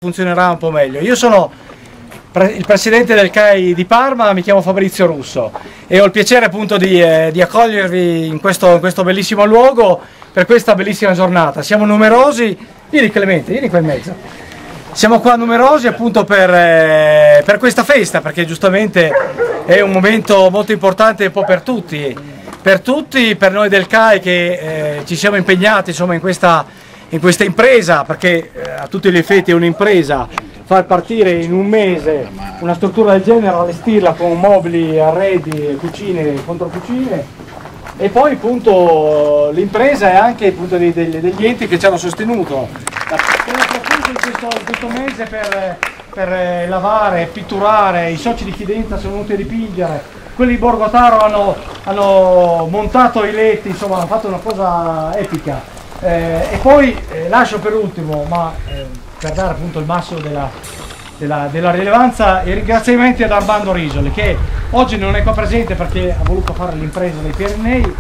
funzionerà un po' meglio. Io sono il presidente del CAI di Parma, mi chiamo Fabrizio Russo e ho il piacere appunto di accogliervi in questo bellissimo luogo per questa bellissima giornata. Siamo numerosi, vieni Clemente, vieni qua in mezzo. Siamo qua numerosi appunto per questa festa, perché giustamente è un momento molto importante un po' per tutti, per noi del CAI che ci siamo impegnati insomma in questa impresa, perché a tutti gli effetti è un'impresa. Far partire in un mese una struttura del genere, allestirla con mobili, arredi, cucine, controcucine, e poi appunto l'impresa è anche appunto degli enti che ci hanno sostenuto. Abbiamo proposto in questo mese per lavare, pitturare, i soci di Fidenza sono venuti a dipingere, quelli di Borgotaro hanno montato i letti, insomma hanno fatto una cosa epica. E poi lascio per ultimo, ma per dare appunto il massimo della rilevanza, i ringraziamenti ad Armando Risoli, che oggi non è qua presente perché ha voluto fare l'impresa dei Pirenei.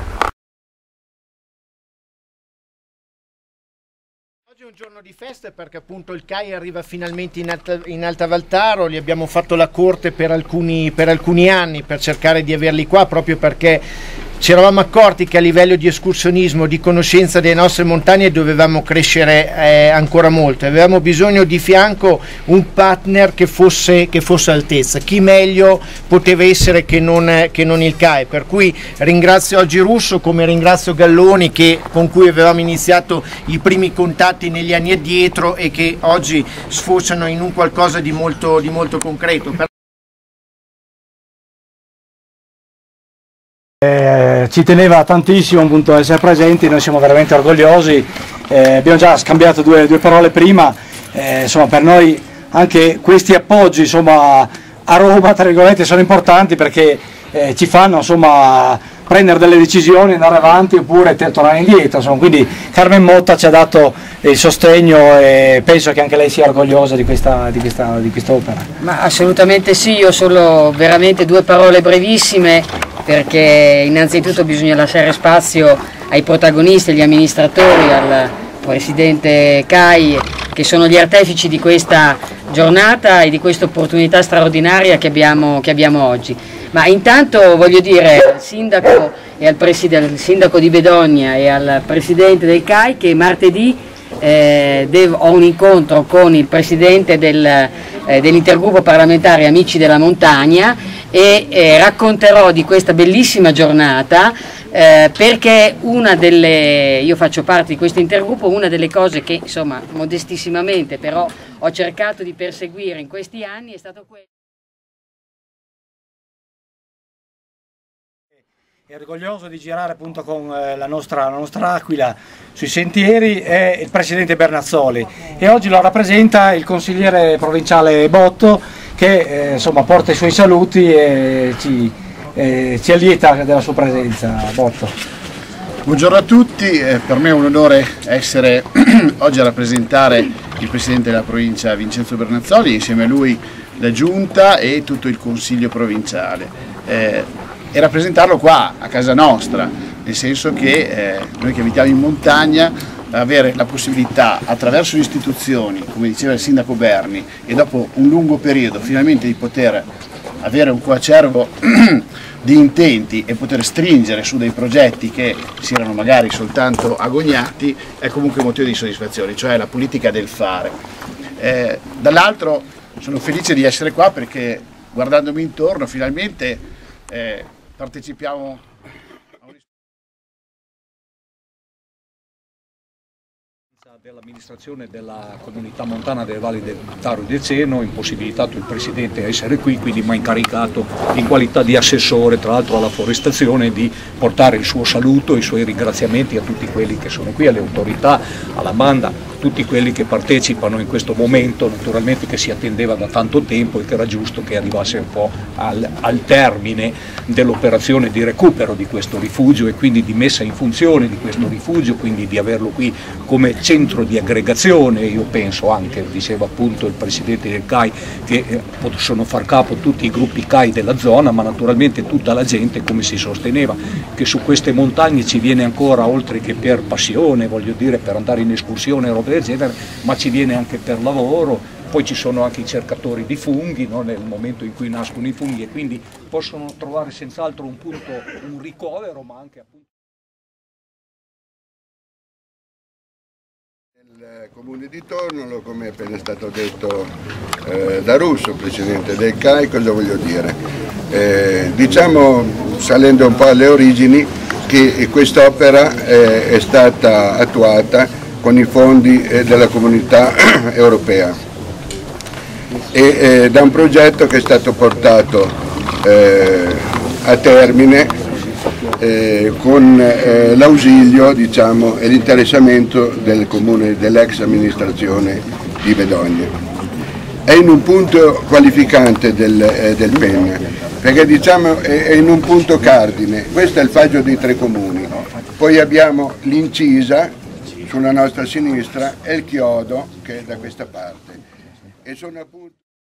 Oggi è un giorno di festa perché appunto il CAI arriva finalmente in Alta Valtaro, gli abbiamo fatto la corte per alcuni anni per cercare di averli qua, proprio perché ci eravamo accorti che a livello di escursionismo, di conoscenza delle nostre montagne dovevamo crescere ancora molto, avevamo bisogno di fianco un partner che fosse all'altezza. Chi meglio poteva essere che non il CAI, per cui ringrazio oggi Russo, come ringrazio Galloni con cui avevamo iniziato i primi contatti negli anni addietro e che oggi sfociano in un qualcosa di molto concreto. Ci teneva tantissimo appunto a essere presenti, noi siamo veramente orgogliosi, abbiamo già scambiato due parole prima, insomma per noi anche questi appoggi insomma a Roma tra virgolette sono importanti perché ci fanno insomma prendere delle decisioni, andare avanti oppure tornare indietro, insomma. Quindi Carmen Motta ci ha dato il sostegno e penso che anche lei sia orgogliosa di questa opera. Ma assolutamente sì, io solo veramente due parole brevissime, perché innanzitutto bisogna lasciare spazio ai protagonisti, agli amministratori, al presidente CAI, che sono gli artefici di questa giornata e di questa opportunità straordinaria che abbiamo oggi. Ma intanto voglio dire al sindaco e al sindaco di Bedogna e al presidente del CAI che martedì ho un incontro con il presidente dell'intergruppo parlamentare Amici della Montagna e racconterò di questa bellissima giornata perché io faccio parte di questo intergruppo, una delle cose che insomma modestissimamente però ho cercato di perseguire in questi anni è stato quello. È orgoglioso di girare appunto con la nostra Aquila sui sentieri è il presidente Bernazzoli e oggi lo rappresenta il consigliere provinciale Botto che insomma porta i suoi saluti e ci allieta della sua presenza. Botto. Buongiorno a tutti, per me è un onore essere oggi a rappresentare il presidente della provincia Vincenzo Bernazzoli, insieme a lui la giunta e tutto il consiglio provinciale. E rappresentarlo qua a casa nostra, nel senso che noi che abitiamo in montagna avere la possibilità attraverso le istituzioni, come diceva il sindaco Berni, e dopo un lungo periodo finalmente di poter avere un coacervo di intenti e poter stringere su dei progetti che si erano magari soltanto agognati è comunque un motivo di soddisfazione, cioè la politica del fare. Dall'altro sono felice di essere qua perché guardandomi intorno finalmente partecipiamo dell'amministrazione della comunità montana delle valli del Taro e del Seno, impossibilitato il presidente a essere qui, quindi mi ha incaricato in qualità di assessore tra l'altro alla forestazione di portare il suo saluto, i suoi ringraziamenti a tutti quelli che sono qui, alle autorità, alla banda, tutti quelli che partecipano in questo momento, naturalmente che si attendeva da tanto tempo e che era giusto che arrivasse un po' al termine dell'operazione di recupero di questo rifugio e quindi di messa in funzione di questo rifugio, quindi di averlo qui come centro di aggregazione. Io penso anche, diceva appunto il presidente del CAI, che possono far capo tutti i gruppi CAI della zona, ma naturalmente tutta la gente, come si sosteneva, che su queste montagne ci viene ancora, oltre che per passione, voglio dire, per andare in escursione e robe del genere, ma ci viene anche per lavoro, poi ci sono anche i cercatori di funghi, no? Nel momento in cui nascono i funghi, e quindi possono trovare senz'altro un punto, un ricovero, ma anche appunto... Il comune di Tornolo, come è appena stato detto da Russo, presidente del CAI, cosa voglio dire? Diciamo, salendo un po' alle origini, che quest'opera è stata attuata con i fondi della comunità europea e da un progetto che è stato portato a termine con l'ausilio, diciamo, e l'interessamento del comune, dell'ex amministrazione di Bedonia. È in un punto qualificante del PEN, perché diciamo è in un punto cardine. Questo è il faggio dei 3 comuni, poi abbiamo l'Incisa sulla nostra sinistra e il Chiodo che è da questa parte, e sono appunto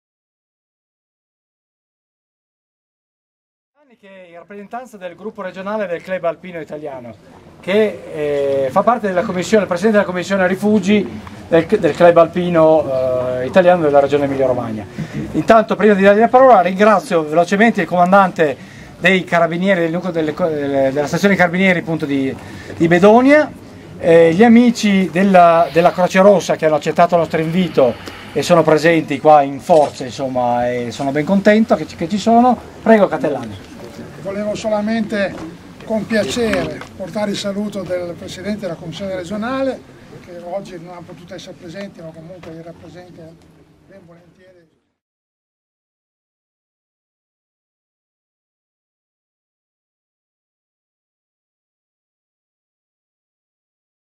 che in rappresentanza del gruppo regionale del Club Alpino Italiano, che fa parte della commissione, il presidente della commissione rifugi del Club Alpino Italiano della regione Emilia Romagna. Intanto, prima di dargli la parola, ringrazio velocemente il comandante dei carabinieri della stazione carabinieri appunto di Bedonia, gli amici della Croce Rossa che hanno accettato il nostro invito e sono presenti qua in forza, insomma, e sono ben contento che ci sono. Prego Catellani. Volevo solamente con piacere portare il saluto del Presidente della Commissione regionale, che oggi non ha potuto essere presente, ma comunque li rappresenta ben volentieri.